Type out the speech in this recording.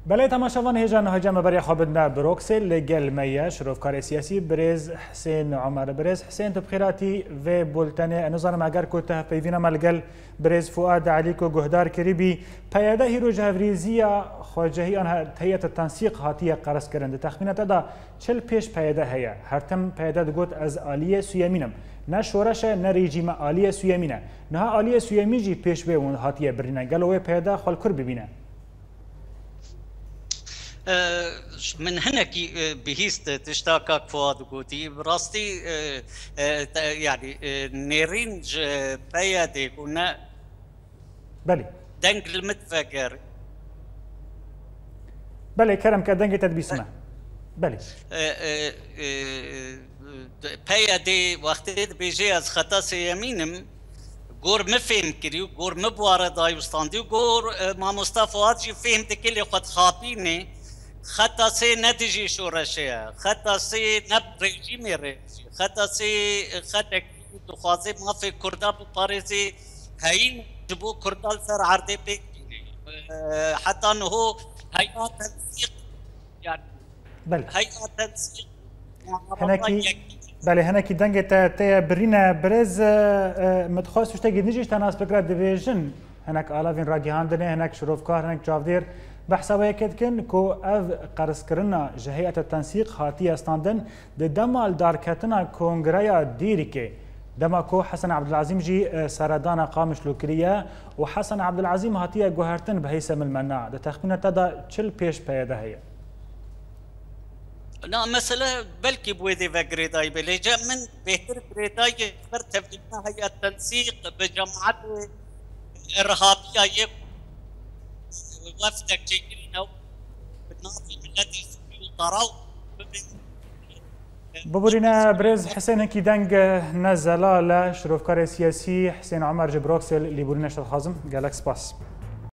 بله تماشاوان هجان هجام برای خوابنا بروکسل لگل میا شروفکار سیاسی برز حسین عمر برز حسین تبخیراتی و بولتنه نظام اگر کوته پیوینا ملگل برز فؤاد علی کو گهدار کریبی پیاده هیرو جهوریزیا خواجهی آن هیئت التنسیق هاتیه قرض کرنده تخمینات دا چل پیش پیاده هیا هرتم پیاده دگوت از آلیه سویمینم نه شورش نه رژیم آلیه سویمینه نه آلیه سویمی جی پیش به اون هاتیه برینه گلوه پیاده خالکر ببینه من هناكي بهيست تشتاكك فؤاد قوتي براستي يعني نيرينج بيادي كنا بله دنگ المتفكر بله كرم كدنگ تدبيسنا بله بيادي وقتی بيجي از خطا سيمينم گور مفهم کریو گور مبواره دایوستاندی گور ما مصطفى هاتشي فهمت كل خد خابيني خطا سي نتيجي شورشيه خطا سي نب ريجيم ريجي خطا سي خطا تخوازي ما في كردا بباريزي هين جبو كردا سر عرضي بيك حتى انه هو هيئات تنسيق يعني بله هيئات تنسيق هناكي بله هناكي دنگ تا برينا برز متخصص تجي نجيش تناس فكرة ديفيجن هناك آلافين راجيهاندنه هناك شروفكار هناك جافدير بحثا كن كو اف قرض كرنا جهيئة التنسيق خاتية استاندن دمال داركتنا كونغريا ديريكي دما كو حسن عبد العظيم جي سردانا قامش لوكريا وحسن عبد العظيم هاتية جوهرتن بهيسم المناع ده تخمينه تدا چل بيش بيده هي لا مسألة بلكي بويدي فقريداي بليجا من بهتر قريداي برتفقنا هيئة التنسيق بجماعات إرهابية وفدك جايين او بالناظم الذي يطراو ببورينا برز حسين هكي دنگ نزلا لشروفكار سياسي حسين عمر جبروكسل اللي بورينا شتخازم جالكس باس